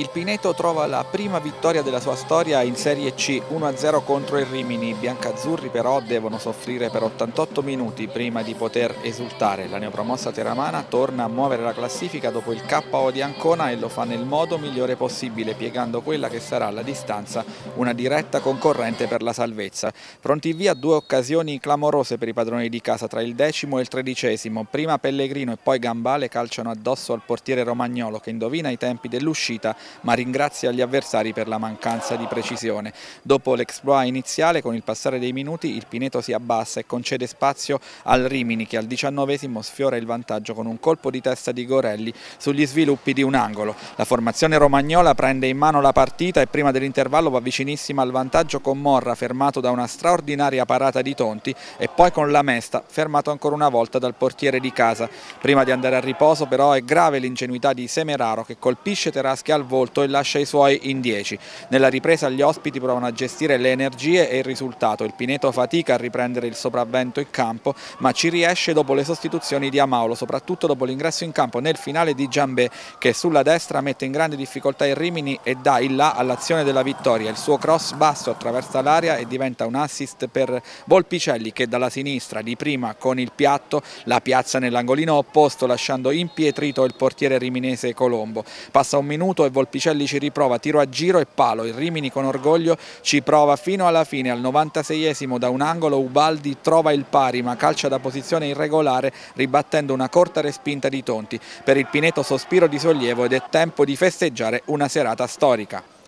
Il Pineto trova la prima vittoria della sua storia in Serie C, 1-0 contro il Rimini. I biancazzurri però devono soffrire per 88 minuti prima di poter esultare. La neopromossa teramana torna a muovere la classifica dopo il KO di Ancona e lo fa nel modo migliore possibile, piegando quella che sarà alla distanza una diretta concorrente per la salvezza. Pronti via due occasioni clamorose per i padroni di casa tra il 10° e il 13°. Prima Pellegrino e poi Gambale calciano addosso al portiere romagnolo che indovina i tempi dell'uscita ma ringrazia gli avversari per la mancanza di precisione. Dopo l'exploit iniziale, con il passare dei minuti, il Pineto si abbassa e concede spazio al Rimini che al 19° sfiora il vantaggio con un colpo di testa di Gorelli sugli sviluppi di un angolo. La formazione romagnola prende in mano la partita e prima dell'intervallo va vicinissima al vantaggio con Morra fermato da una straordinaria parata di Tonti e poi con la Mesta fermato ancora una volta dal portiere di casa. Prima di andare a riposo però è grave l'ingenuità di Semeraro che colpisce Teraschi al volto e lascia i suoi in 10. Nella ripresa gli ospiti provano a gestire le energie e il risultato. Il Pineto fatica a riprendere il sopravvento in campo, ma ci riesce dopo le sostituzioni di Amaulo, soprattutto dopo l'ingresso in campo nel finale di Giambé, che sulla destra mette in grande difficoltà il Rimini e dà il là all'azione della vittoria. Il suo cross basso attraversa l'area e diventa un assist per Volpicelli che dalla sinistra di prima con il piatto la piazza nell'angolino opposto, lasciando impietrito il portiere riminese Colombo. Passa un minuto e Volpicelli ci riprova, tiro a giro e palo. Il Rimini con orgoglio ci prova fino alla fine. Al 96° da un angolo Ubaldi trova il pari ma calcia da posizione irregolare ribattendo una corta respinta di Tonti. Per il Pineto sospiro di sollievo ed è tempo di festeggiare una serata storica.